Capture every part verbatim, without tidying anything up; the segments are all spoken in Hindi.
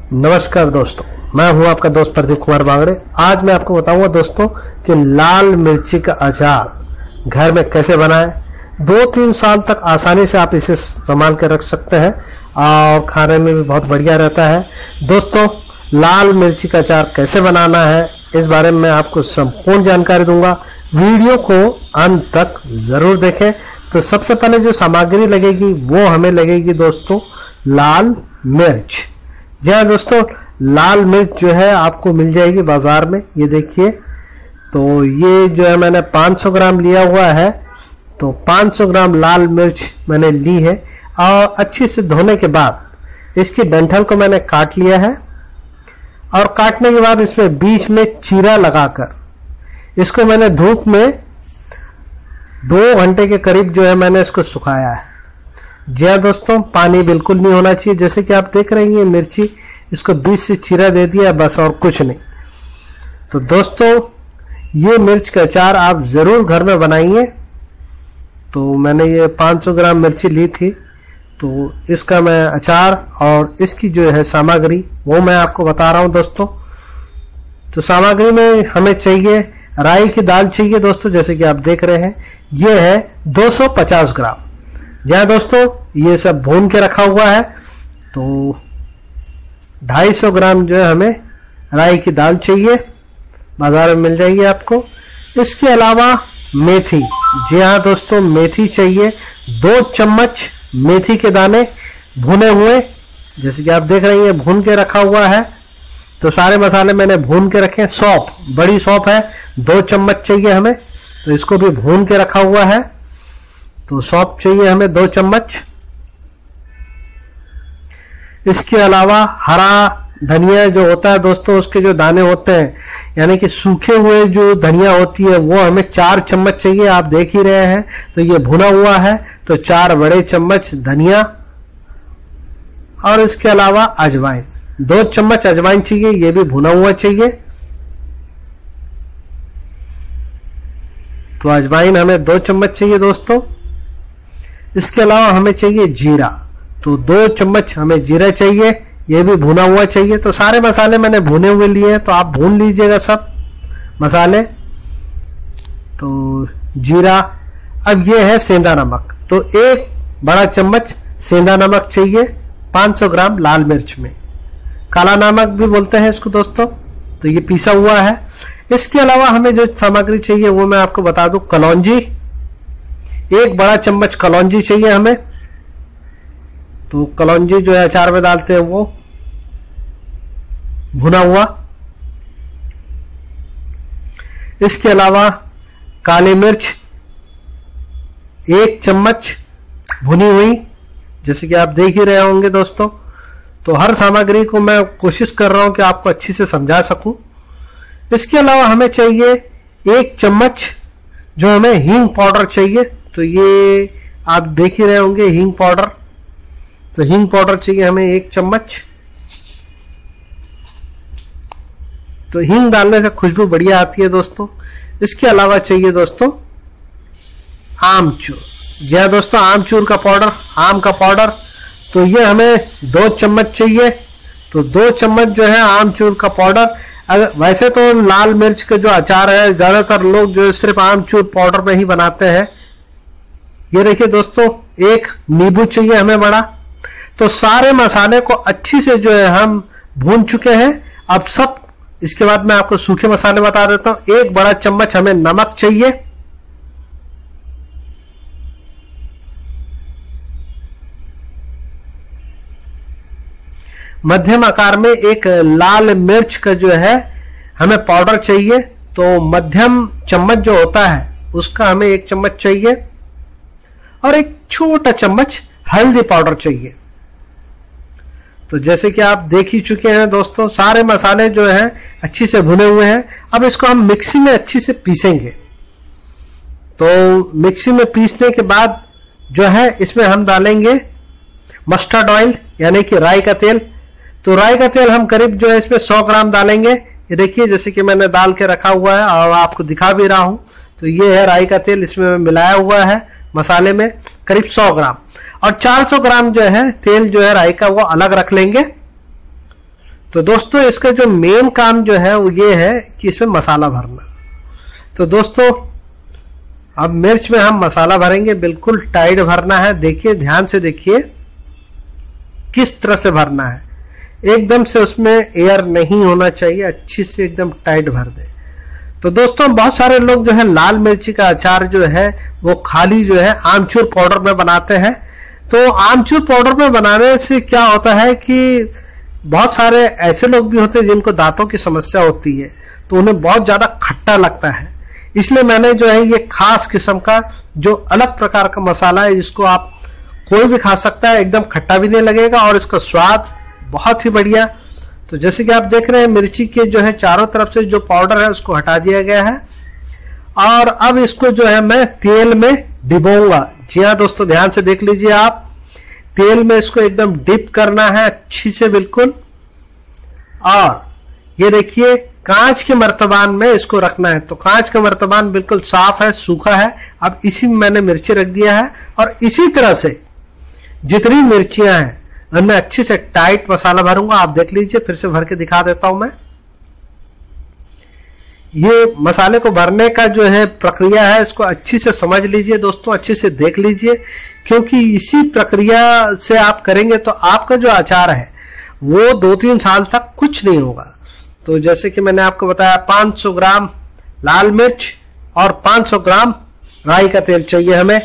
नमस्कार दोस्तों, मैं हूं आपका दोस्त प्रदीप कुमार बागड़े। आज मैं आपको बताऊंगा दोस्तों कि लाल मिर्ची का अचार घर में कैसे बनाएं। दो तीन साल तक आसानी से आप इसे संभाल के रख सकते हैं और खाने में भी बहुत बढ़िया रहता है। दोस्तों, लाल मिर्ची का अचार कैसे बनाना है इस बारे में मैं आपको संपूर्ण जानकारी दूंगा। वीडियो को अंत तक जरूर देखें। तो सबसे पहले जो सामग्री लगेगी वो हमें लगेगी दोस्तों लाल मिर्च। जी हाँ दोस्तों, लाल मिर्च जो है आपको मिल जाएगी बाजार में। ये देखिए, तो ये जो है मैंने पाँच सौ ग्राम लिया हुआ है। तो पाँच सौ ग्राम लाल मिर्च मैंने ली है और अच्छी से धोने के बाद इसकी डंठल को मैंने काट लिया है और काटने के बाद इसमें बीच में चीरा लगाकर इसको मैंने धूप में दो घंटे के करीब जो है मैंने इसको सुखाया है। जी हाँ दोस्तों, पानी बिल्कुल नहीं होना चाहिए। जैसे कि आप देख रहे हैं मिर्ची, इसको बीच से चीरा दे दिया बस, और कुछ नहीं। तो दोस्तों, ये मिर्च का अचार आप जरूर घर में बनाइए। तो मैंने ये पाँच सौ ग्राम मिर्ची ली थी, तो इसका मैं अचार और इसकी जो है सामग्री वो मैं आपको बता रहा हूं दोस्तों। तो सामग्री में हमें चाहिए राई की दाल चाहिए दोस्तों, जैसे कि आप देख रहे हैं ये है दो सौ पचास ग्राम। जहाँ दोस्तों ये सब भून के रखा हुआ है। तो ढाई सौ ग्राम जो है हमें राई की दाल चाहिए, बाजार में मिल जाएगी आपको। इसके अलावा मेथी, जी हाँ दोस्तों, मेथी चाहिए। दो चम्मच मेथी के दाने भुने हुए, जैसे कि आप देख रहे हैं भून के रखा हुआ है। तो सारे मसाले मैंने भून के रखे। सौंफ, बड़ी सौंफ है, दो चम्मच चाहिए हमें, तो इसको भी भून के रखा हुआ है। तो सौंफ चाहिए हमें दो चम्मच। इसके अलावा हरा धनिया जो होता है दोस्तों, उसके जो दाने होते हैं यानी कि सूखे हुए जो धनिया होती है वो हमें चार चम्मच चाहिए। आप देख ही रहे हैं, तो ये भुना हुआ है, तो चार बड़े चम्मच धनिया। और इसके अलावा अजवाइन, दो चम्मच अजवाइन चाहिए, ये भी भुना हुआ चाहिए। तो अजवाइन हमें दो चम्मच चाहिए दोस्तों। इसके अलावा हमें चाहिए जीरा, तो दो चम्मच हमें जीरा चाहिए, ये भी भुना हुआ चाहिए। तो सारे मसाले मैंने भुने हुए लिए हैं, तो आप भून लीजिएगा सब मसाले। तो जीरा, अब ये है सेंधा नमक, तो एक बड़ा चम्मच सेंधा नमक चाहिए पाँच सौ ग्राम लाल मिर्च में। काला नमक भी बोलते हैं इसको दोस्तों। तो ये पीसा हुआ है। इसके अलावा हमें जो सामग्री चाहिए वो मैं आपको बता दूं। कलौंजी, एक बड़ा चम्मच कलौंजी चाहिए हमें। तो कलौंजी जो है अचार में डालते हैं वो भुना हुआ। इसके अलावा काली मिर्च एक चम्मच भुनी हुई, जैसे कि आप देख ही रहे होंगे दोस्तों। तो हर सामग्री को मैं कोशिश कर रहा हूं कि आपको अच्छी से समझा सकूं। इसके अलावा हमें चाहिए एक चम्मच जो हमें हींग पाउडर चाहिए। तो ये आप देख ही रहे होंगे हींग पाउडर। तो हींग पाउडर चाहिए हमें एक चम्मच। तो हींग डालने से खुशबू बढ़िया आती है दोस्तों। इसके अलावा चाहिए दोस्तों आमचूर। जी हाँ दोस्तों, आमचूर का पाउडर, आम का पाउडर। तो ये हमें दो चम्मच चाहिए। तो दो चम्मच जो है आमचूर का पाउडर। अगर वैसे तो लाल मिर्च का जो अचार है ज्यादातर लोग जो सिर्फ आमचूर पाउडर में ही बनाते हैं। ये देखिए दोस्तों, एक नींबू चाहिए हमें बड़ा। तो सारे मसाले को अच्छी से जो है हम भून चुके हैं। अब सब, इसके बाद मैं आपको सूखे मसाले बता देता हूं। एक बड़ा चम्मच हमें नमक चाहिए। मध्यम आकार में एक लाल मिर्च का जो है हमें पाउडर चाहिए। तो मध्यम चम्मच जो होता है उसका हमें एक चम्मच चाहिए। और एक छोटा चम्मच हल्दी पाउडर चाहिए। तो जैसे कि आप देख ही चुके हैं दोस्तों, सारे मसाले जो हैं अच्छी से भुने हुए हैं। अब इसको हम मिक्सी में अच्छी से पीसेंगे। तो मिक्सी में पीसने के बाद जो है इसमें हम डालेंगे मस्टर्ड ऑयल यानी कि राई का तेल। तो राई का तेल हम करीब जो है इसमें सौ ग्राम डालेंगे। ये देखिए, जैसे कि मैंने डाल के रखा हुआ है और आपको दिखा भी रहा हूं। तो ये है राई का तेल, इसमें मिलाया हुआ है मसाले में करीब सौ ग्राम। और चार सौ ग्राम जो है तेल जो है राई का वो अलग रख लेंगे। तो दोस्तों इसका जो मेन काम जो है वो ये है कि इसमें मसाला भरना। तो दोस्तों अब मिर्च में हम मसाला भरेंगे, बिल्कुल टाइट भरना है। देखिए, ध्यान से देखिए किस तरह से भरना है। एकदम से उसमें एयर नहीं होना चाहिए, अच्छी से एकदम टाइट भर दे। तो दोस्तों बहुत सारे लोग जो है लाल मिर्ची का अचार जो है वो खाली जो है आमचूर पाउडर में बनाते हैं। तो आमचूर पाउडर में बनाने से क्या होता है कि बहुत सारे ऐसे लोग भी होते हैं जिनको दांतों की समस्या होती है, तो उन्हें बहुत ज्यादा खट्टा लगता है। इसलिए मैंने जो है ये खास किस्म का जो अलग प्रकार का मसाला है, जिसको आप कोई भी खा सकता है, एकदम खट्टा भी नहीं लगेगा और इसका स्वाद बहुत ही बढ़िया। तो जैसे कि आप देख रहे हैं मिर्ची के जो है चारों तरफ से जो पाउडर है उसको हटा दिया गया है और अब इसको जो है मैं तेल में डिबोऊंगा। जी हाँ दोस्तों, ध्यान से देख लीजिए आप, तेल में इसको एकदम डिप करना है अच्छी से बिल्कुल। और ये देखिए कांच के मर्तबान में इसको रखना है। तो कांच का मर्तबान बिल्कुल साफ है, सूखा है। अब इसी में मैंने मिर्ची रख दिया है और इसी तरह से जितनी मिर्चियां हैं उनमें अच्छी से टाइट मसाला भरूंगा। आप देख लीजिए, फिर से भर के दिखा देता हूं मैं। ये मसाले को भरने का जो है प्रक्रिया है, इसको अच्छी से समझ लीजिए दोस्तों, अच्छे से देख लीजिए, क्योंकि इसी प्रक्रिया से आप करेंगे तो आपका जो अचार है वो दो तीन साल तक कुछ नहीं होगा। तो जैसे कि मैंने आपको बताया पाँच सौ ग्राम लाल मिर्च और पाँच सौ ग्राम राई का तेल चाहिए हमें।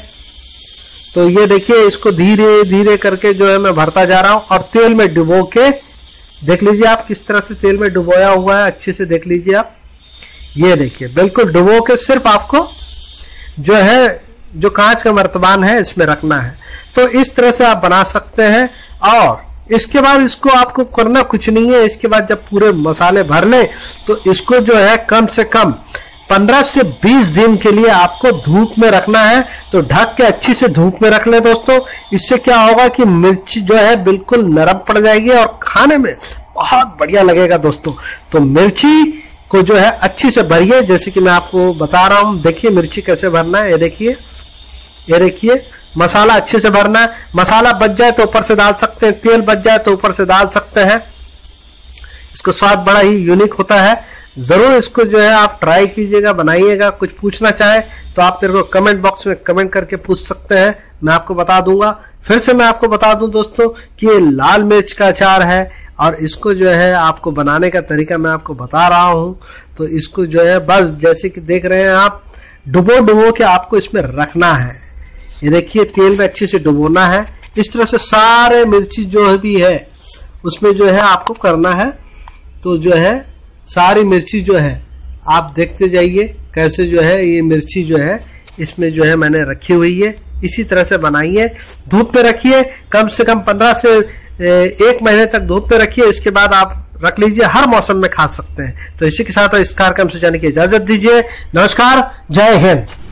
तो ये देखिए, इसको धीरे धीरे करके जो है मैं भरता जा रहा हूं और तेल में डुबो के देख लीजिए आप किस तरह से तेल में डुबोया हुआ है, अच्छे से देख लीजिए आप। ये देखिए बिल्कुल डुबो के सिर्फ आपको जो है जो कांच का मर्तबान है इसमें रखना है। तो इस तरह से आप बना सकते हैं और इसके बाद इसको आपको करना कुछ नहीं है। इसके बाद जब पूरे मसाले भर ले तो इसको जो है कम से कम पंद्रह से बीस दिन के लिए आपको धूप में रखना है। तो ढक के अच्छी से धूप में रख ले दोस्तों। इससे क्या होगा कि मिर्च जो है बिल्कुल नरम पड़ जाएगी और खाने में बहुत बढ़िया लगेगा दोस्तों। तो मिर्ची को जो है अच्छी से भरिए, जैसे कि मैं आपको बता रहा हूं। देखिए मिर्ची कैसे भरना है, ये देखिए, ये देखिए मसाला अच्छे से भरना है। मसाला बच जाए तो ऊपर से डाल सकते हैं, तेल बच जाए तो ऊपर से डाल सकते हैं। इसको स्वाद बड़ा ही यूनिक होता है। जरूर इसको जो है आप ट्राई कीजिएगा, बनाइएगा। कुछ पूछना चाहे तो आप मेरे को कमेंट बॉक्स में कमेंट करके पूछ सकते हैं, मैं आपको बता दूंगा। फिर से मैं आपको बता दूं दोस्तों कि ये लाल मिर्च का अचार है और इसको जो है आपको बनाने का तरीका मैं आपको बता रहा हूं। तो इसको जो है बस जैसे कि देख रहे हैं आप, डुबो डुबो के आपको इसमें रखना है। ये देखिए तेल में अच्छे से डुबोना है। इस तरह से सारे मिर्ची जो भी है उसमें जो है आपको करना है। तो जो है सारी मिर्ची जो है आप देखते जाइए कैसे जो है ये मिर्ची जो है इसमें जो है मैंने रखी हुई है। इसी तरह से बनाइए, धूप में रखिए, कम से कम पंद्रह से एक महीने तक धूप में रखिए। इसके बाद आप रख लीजिए, हर मौसम में खा सकते हैं। तो इसी के साथ इस कार्यक्रम से जाने की इजाजत दीजिए। नमस्कार, जय हिंद।